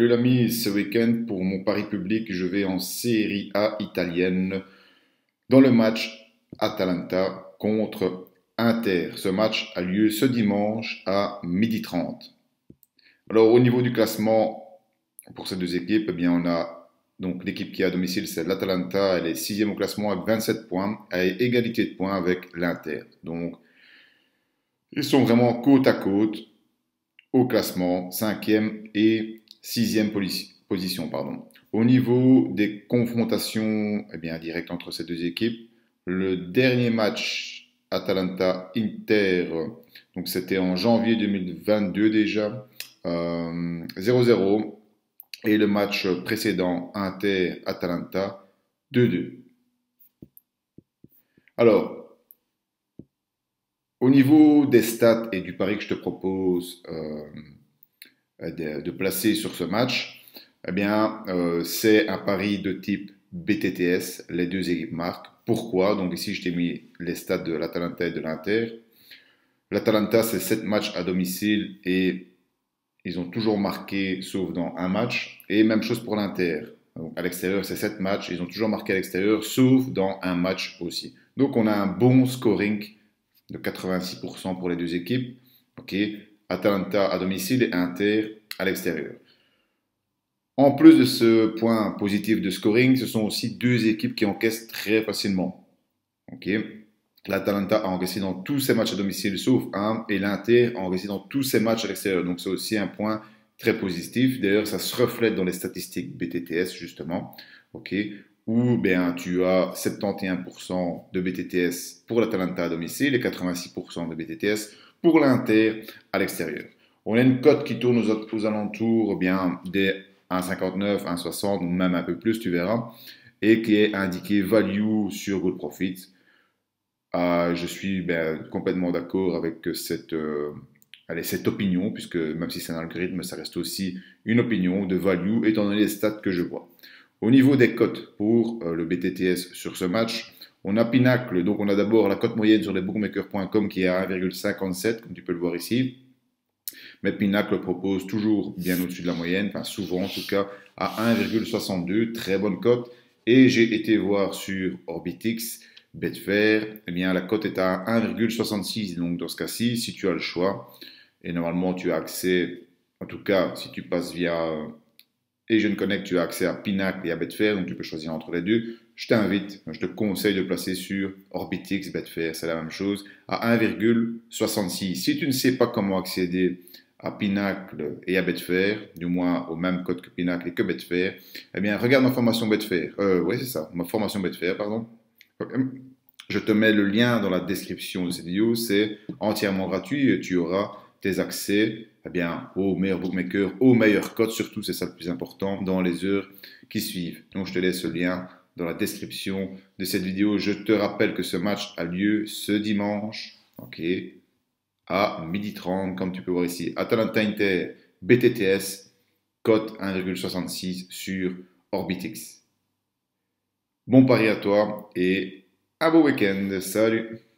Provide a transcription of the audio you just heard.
Salut l'ami, ce week-end pour mon pari public, je vais en Serie A italienne dans le match Atalanta contre Inter. Ce match a lieu ce dimanche à 12h30. Alors au niveau du classement pour ces deux équipes, eh bien on a donc l'équipe qui est à domicile, c'est l'Atalanta, elle est sixième au classement avec 27 points, à égalité de points avec l'Inter. Donc ils sont vraiment côte à côte au classement, cinquième et sixième position. Pardon. Au niveau des confrontations directes entre ces deux équipes, le dernier match Atalanta-Inter, donc c'était en janvier 2022 déjà, 0-0, et le match précédent Inter-Atalanta 2-2. Alors, au niveau des stats et du pari que je te propose de placer sur ce match, c'est un pari de type BTTS, les deux équipes marquent. Pourquoi? Donc ici, je t'ai mis les stats de l'Atalanta et de l'Inter. L'Atalanta, c'est 7 matchs à domicile et ils ont toujours marqué, sauf dans un match. Et même chose pour l'Inter. Donc à l'extérieur, c'est 7 matchs, ils ont toujours marqué à l'extérieur, sauf dans un match aussi. Donc on a un bon scoring de 86% pour les deux équipes. Ok, Atalanta à domicile et Inter à l'extérieur. En plus de ce point positif de scoring, ce sont aussi deux équipes qui encaissent très facilement. Ok, l'Atalanta a encaissé dans tous ses matchs à domicile sauf un, et l'Inter a encaissé dans tous ses matchs à l'extérieur. Donc c'est aussi un point très positif. D'ailleurs, ça se reflète dans les statistiques BTTS justement. Ok, où tu as 71% de BTTS pour l'Atalanta à domicile et 86% de BTTS pour l'Inter à l'extérieur. On a une cote qui tourne aux alentours des 1,59, 1,60, même un peu plus, tu verras, et qui est indiqué value sur Good Profit. Je suis complètement d'accord avec cette opinion, puisque même si c'est un algorithme, ça reste aussi une opinion de value, étant donné les stats que je vois. Au niveau des cotes pour le BTTS sur ce match, on a Pinacle, donc on a d'abord la cote moyenne sur les bookmakers.com qui est à 1,57, comme tu peux le voir ici. Mais Pinacle propose toujours bien au-dessus de la moyenne, enfin souvent en tout cas, à 1,62, très bonne cote. Et j'ai été voir sur Orbitix, Betfair, la cote est à 1,66. Donc dans ce cas-ci, si tu as le choix, et normalement tu as accès, en tout cas si tu passes via Asian Connect, tu as accès à Pinacle et à Betfair, donc tu peux choisir entre les deux. Je t'invite, je te conseille de placer sur Orbitix, Betfair, c'est la même chose, à 1,66. Si tu ne sais pas comment accéder à Pinacle et à Betfair, du moins au même code que Pinacle et que Betfair, regarde ma formation Betfair. Oui, c'est ça, ma formation Betfair, pardon. Je te mets le lien dans la description de cette vidéo, c'est entièrement gratuit et tu auras tes accès aux meilleurs bookmakers, aux meilleurs codes, surtout, c'est ça le plus important, dans les heures qui suivent. Donc, je te laisse le lien dans la description de cette vidéo. Je te rappelle que ce match a lieu ce dimanche, ok, à 12h30, comme tu peux voir ici. Atalanta Inter, BTTS, cote 1,66 sur Orbitix. Bon pari à toi et un beau week-end. Salut!